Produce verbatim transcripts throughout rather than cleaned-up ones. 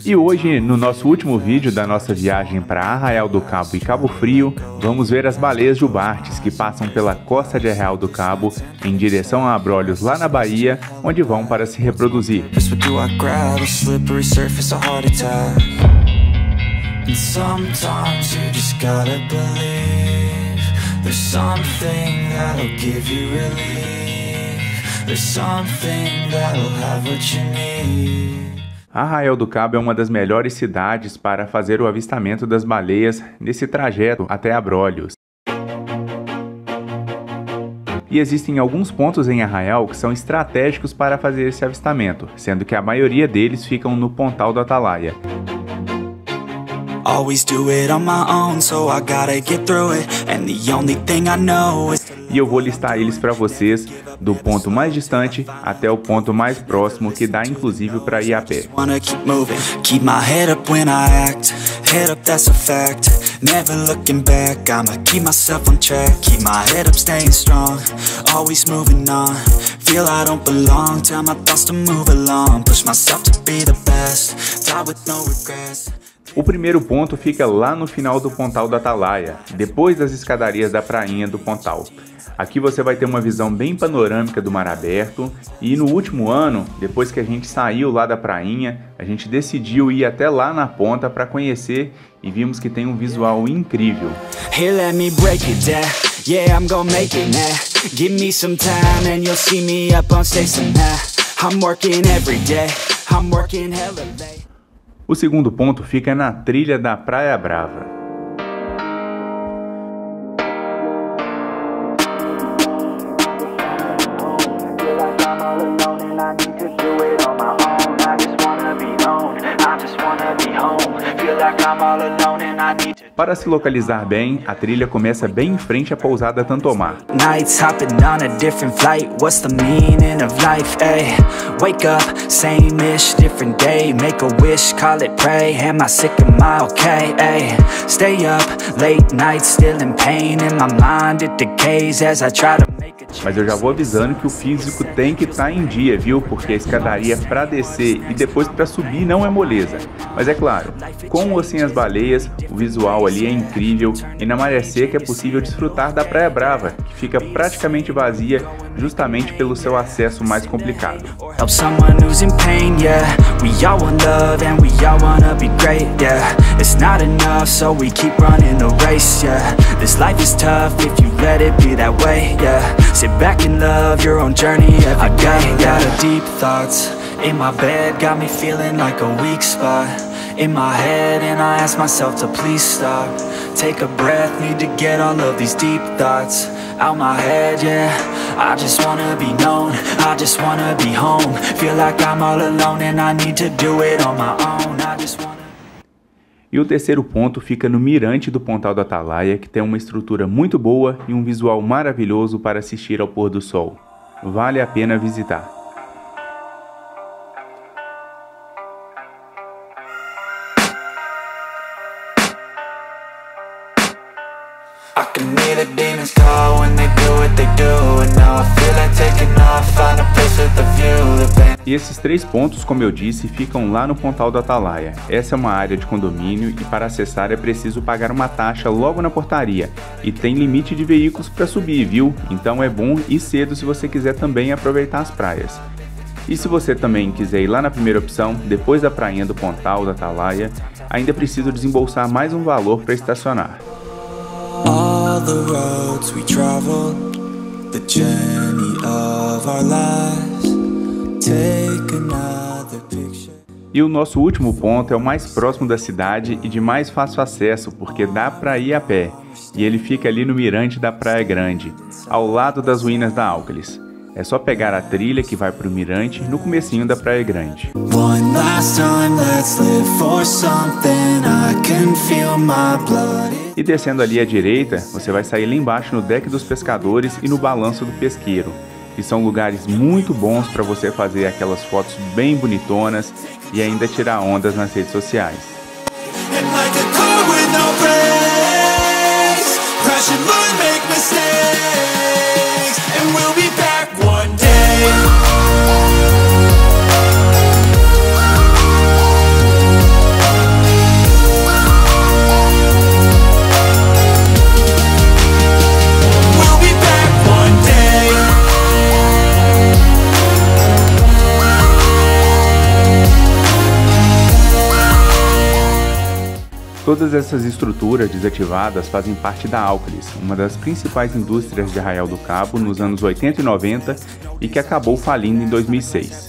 E hoje, no nosso último vídeo da nossa viagem para Arraial do Cabo e Cabo Frio, vamos ver as baleias jubartes que passam pela costa de Arraial do Cabo em direção a Abrolhos, lá na Bahia, onde vão para se reproduzir. Arraial do Cabo é uma das melhores cidades para fazer o avistamento das baleias nesse trajeto até Abrolhos. E existem alguns pontos em Arraial que são estratégicos para fazer esse avistamento, sendo que a maioria deles ficam no Pontal do Atalaia. E eu vou listar eles para vocês, do ponto mais distante até o ponto mais próximo, que dá inclusive para ir a pé. O primeiro ponto fica lá no final do Pontal do Atalaia, depois das escadarias da prainha do Pontal. Aqui você vai ter uma visão bem panorâmica do mar aberto, e no último ano, depois que a gente saiu lá da prainha, a gente decidiu ir até lá na ponta para conhecer e vimos que tem um visual incrível. O segundo ponto fica na trilha da Praia Brava. Para se localizar bem, a trilha começa bem em frente à pousada Tantomar. Mas eu já vou avisando que o físico tem que estar em dia, viu? Porque a escadaria para descer e depois para subir não é moleza. Mas é claro, com ou sem as baleias, o visual ali é incrível, e na maré seca é possível desfrutar da Praia Brava, que fica praticamente vazia justamente pelo seu acesso mais complicado. Back in love, your own journey every day. I got a deep thoughts in my bed, got me feeling like a weak spot in my head, and I ask myself to please stop. Take a breath, need to get all of these deep thoughts out my head, yeah. I just wanna be known, I just wanna be home. Feel like I'm all alone and I need to do it on my own. I just wanna... E o terceiro ponto fica no mirante do Pontal do Atalaia, que tem uma estrutura muito boa e um visual maravilhoso para assistir ao pôr do sol. Vale a pena visitar. E esses três pontos, como eu disse, ficam lá no Pontal do Atalaia. Essa é uma área de condomínio e para acessar é preciso pagar uma taxa logo na portaria. E tem limite de veículos para subir, viu? Então é bom ir cedo se você quiser também aproveitar as praias. E se você também quiser ir lá na primeira opção, depois da prainha do Pontal do Atalaia, ainda precisa desembolsar mais um valor para estacionar. All the roads we travel, the journey of our lives. Take another picture. E o nosso último ponto é o mais próximo da cidade e de mais fácil acesso, porque dá para ir a pé. E ele fica ali no mirante da Praia Grande, ao lado das ruínas da Álcalis. É só pegar a trilha que vai para o mirante no comecinho da Praia Grande. E descendo ali à direita, você vai sair lá embaixo no deck dos pescadores e no balanço do pesqueiro, que são lugares muito bons para você fazer aquelas fotos bem bonitonas e ainda tirar ondas nas redes sociais. Todas essas estruturas desativadas fazem parte da Alcalis, uma das principais indústrias de Arraial do Cabo nos anos oitenta e noventa e que acabou falindo em dois mil e seis.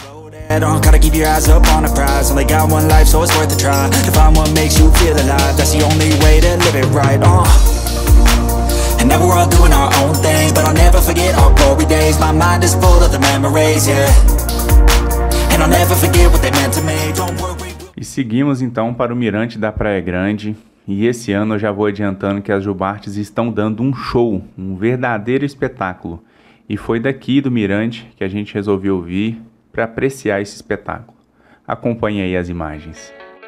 E seguimos então para o Mirante da Praia Grande, e esse ano eu já vou adiantando que as Jubartes estão dando um show, um verdadeiro espetáculo. E foi daqui do Mirante que a gente resolveu vir para apreciar esse espetáculo. Acompanhe aí as imagens.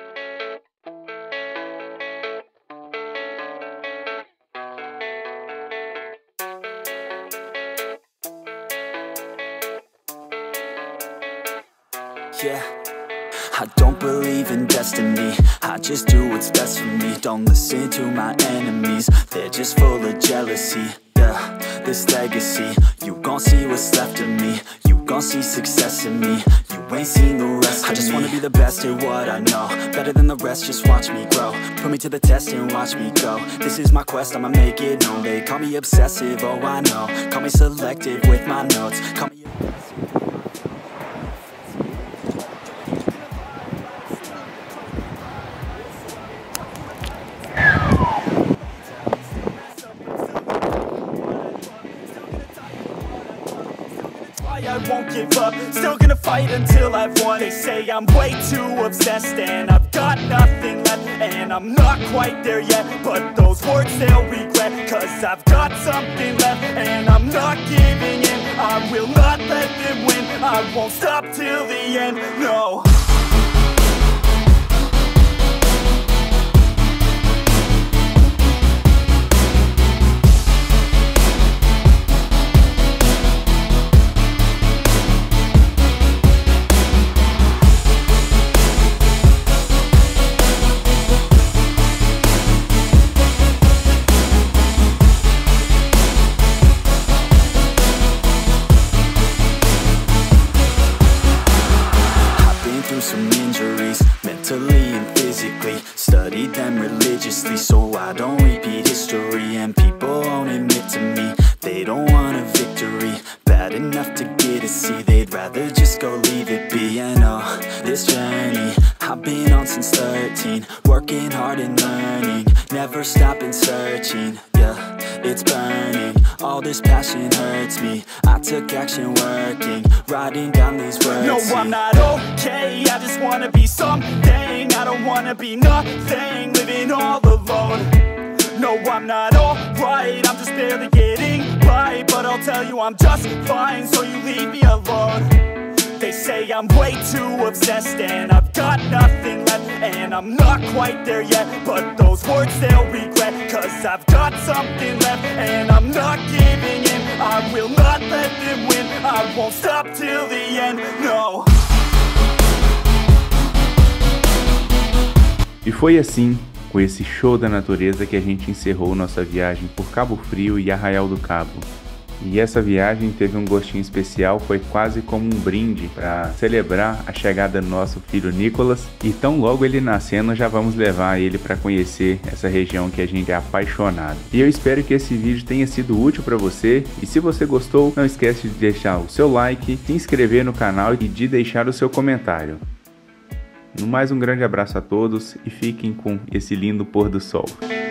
Yeah. I don't believe in destiny, I just do what's best for me. Don't listen to my enemies, they're just full of jealousy. Yeah, this legacy, you gon' see what's left of me. You gon' see success in me, you ain't seen the rest of me. I just wanna be the best at what I know, better than the rest, just watch me grow. Put me to the test and watch me go. This is my quest, I'ma make it known. They call me obsessive, oh I know. Call me selective with my notes. Call me I won't give up, still gonna fight until I've won. They say I'm way too obsessed and I've got nothing left, and I'm not quite there yet, but those words they'll regret, cause I've got something left and I'm not giving in. I will not let them win, I won't stop till the end, no. Some injuries, mentally and physically. Studied them religiously so I don't repeat history. And people won't admit to me they don't want a victory bad enough to get a C. They'd rather just go leave it be. And oh, this journey I've been on since thirteen, working hard and learning, never stopping searching. Yeah, it's burning, all this passion hurts me. I took action working, writing down these words. No, I'm not okay, I just wanna be something. I don't wanna be nothing, living all alone. No, I'm not alright, I'm just barely getting by. But I'll tell you I'm just fine, so you leave me alone. They say I'm way too obsessed and I've got nothing left, and I'm not quite there yet, but those words they'll regret, cause I've got something left and I'm not giving in. I will not let them win, I won't stop till the end, no. E foi assim, com esse show da natureza, que a gente encerrou nossa viagem por Cabo Frio e Arraial do Cabo. E essa viagem teve um gostinho especial, foi quase como um brinde para celebrar a chegada do nosso filho Nicolas. E tão logo ele nascendo, já vamos levar ele para conhecer essa região que a gente é apaixonado. E eu espero que esse vídeo tenha sido útil para você. E se você gostou, não esquece de deixar o seu like, se inscrever no canal e de deixar o seu comentário. No mais, um grande abraço a todos e fiquem com esse lindo pôr do sol.